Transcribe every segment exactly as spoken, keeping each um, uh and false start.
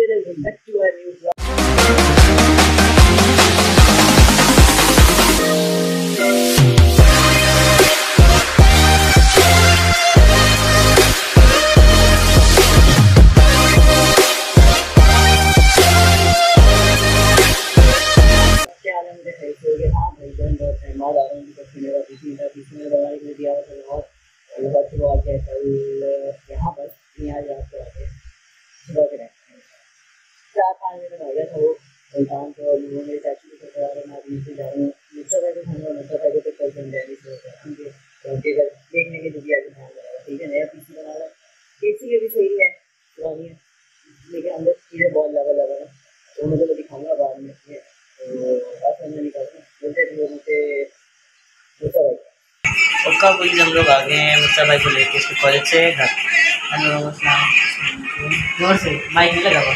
welcome back to our new vlog. यहाँ पर आज रात को आते सुबह के टाइम चार पाँच मिनट हो गया था वो सुल्तान को मेरे चाचू को करा रहे मैं नीचे जा रहा हूँ मिर्चा पैकेट खाऊंगा मिर्चा पैकेट तो कल दिन डेली से उनके उनके घर देखने के लिए आगे ध्यान लगा ठीक है नया पीसी बना रहा है पीसी के भी सही है पुरानी है लेकिन अंदर चीज़ें बहुत लगा लगा है तो मुझे तो दिखाऊंगा बाद में तो बस मैं निकालता हूँ बोलते थे मुझे मुर्चा भाई उसका कोई हम लोग आ गए हैं मुर्चा भाई को लेके इसके कॉलेज से घर जोर से माइक नहीं लगा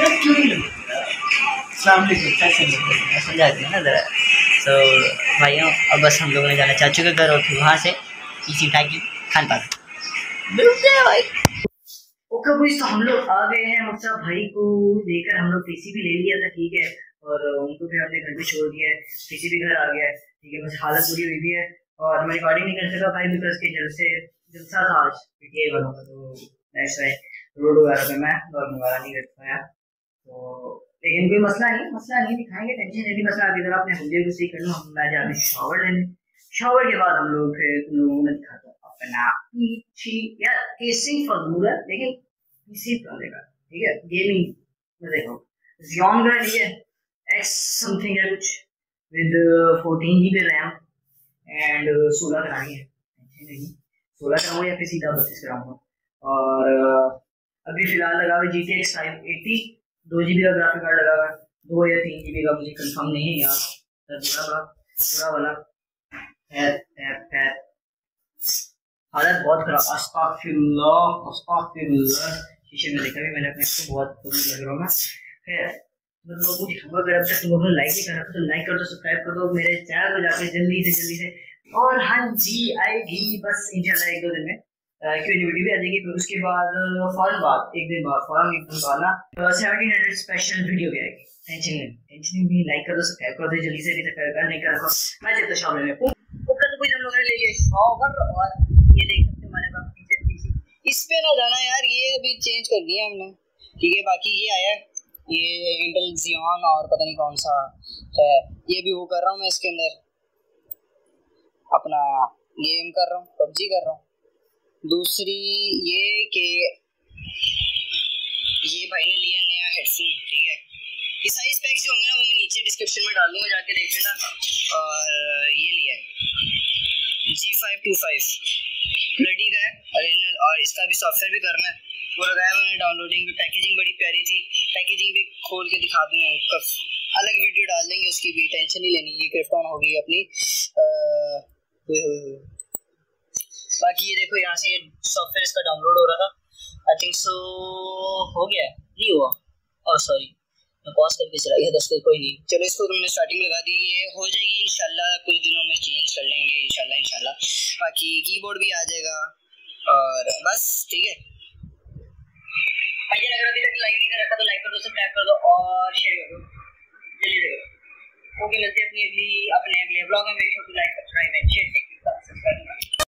समझा दिया ना ज़रा तो भाइयों अब बस हम लोगों ने जाना चाचू के घर और फिर वहाँ से पीसी उठा के खान पान भाई ओके भाई तो हम लोग आ गए हैं मुर्चा भाई को लेकर हम लोग पीसी भी ले लिया था ठीक है और उनको भी हमने घर पे छोड़ दिया है पीसी भी घर आ गया है ठीक है बस हालत पूरी हुई भी है और मैं रिकॉर्डिंग नहीं कर सका भाई बिकॉज के जल से जलसा था आज पीटीआई वालों का तो ऐसा है रोड वगैरह पे मैं और वगैरह नहीं कर पाया तो लेकिन कोई मसला नहीं मसला नहीं दिखाएंगे टेंशन नहीं मसला अभी तक अपने हुलिये को सही कर लूँ हम मैं जाने शावर लेने शावर के बाद हम लोग फिर तुम लोगों में दिखाता हूँ अपना पीछे यार केसिंग फजूल है लेकिन पीसी चलेगा ठीक है गेमिंग में देखो जियोन का ठीक है एक्स समथिंग है कुछ with fourteen G B RAM and सोलह करानी है नहीं सोलह कराऊंगा या फिर सीधा बत्तीस कराऊंगा और अभी फिलहाल लगा हुआ G T X five eighty दो जी बी का ग्राफिक कार्ड लगा हुआ है दो या तीन जी बी का मुझे कंफर्म नहीं है यार बुरा बड़ा बुरा वाला है है हालत बहुत खराब अस्तगफिरुल्लाह अस्तगफिरुल्लाह शीशे में देखा भी मैंने अपने आप को बहुत बुरी लग रहा हूँ खैर मतलब लोगों को दिखाऊंगा अगर अब तक तुम लोगों ने लाइक नहीं करा तो लाइक कर दो सब्सक्राइब कर दो मेरे चैनल पर जाके जल्दी से जल्दी से और हाँ जी आएगी बस इंशाल्लाह एक दो दिन में क्यों वीडियो भी आ जाएगी फिर उसके बाद फौरन बाद एक दिन बाद फौरन एक दिन बाद ना सेवनटीन हंड्रेड स्पेशल वीडियो भी आएगी टेंशन नहीं टेंशन नहीं लाइक कर दो सब्सक्राइब कर दो जल्दी से सब्सक्राइब नहीं कर मैं चलता शावर में ऊपर तो कोई हम लोगों ने ले लिया शावर और ये देख सकते हैं हमारे पास पीछे पीछे इस पे ना जाना यार ये अभी चेंज कर दिया हमने ठीक है बाकी ये आया ये इंटेल जियोन और पता नहीं कौन सा है ये भी वो कर रहा हूँ मैं इसके अंदर अपना गेम कर रहा हूँ पबजी कर रहा हूँ दूसरी ये कि ये भाई ने लिया नया हेडफोन ठीक है ये साइज पैक्स जो होंगे ना वो मैं नीचे डिस्क्रिप्शन में डाल दूँगा जाके देख लेना और ये लिया है G five two five ready का है ओरिजिनल और इसका भी सॉफ्टवेयर भी करना है वो लगाया मैंने डाउनलोडिंग भी पैकेजिंग बड़ी प्यारी थी पैकेजिंग भी खोल के दिखा दूंगा उसका अलग वीडियो डाल देंगे उसकी भी टेंशन नहीं लेनी ये क्रिप्टॉन होगी अपनी बाकी ये देखो यहाँ से सॉफ्टवेयर इसका डाउनलोड हो रहा था आई थिंक सो हो गया नहीं हुआ और सॉरी मैं पॉज करके चला गया दस कोई नहीं चलो इसको तुमने स्टार्टिंग लगा दी ये हो जाएगी इंशाल्लाह कुछ दिनों में चेंज कर लेंगे इंशाल्लाह इंशाल्लाह बाकी कीबोर्ड भी आ जाएगा और बस ठीक है भाई अगर अभी तक लाइक नहीं कर रखा तो लाइक कर दो सब्सक्राइब कर दो और शेयर कर दो जल्दी देखो ओके मिलते हैं अपनी अगली अपने अगले ब्लॉग में make sure to like subscribe and share subscribe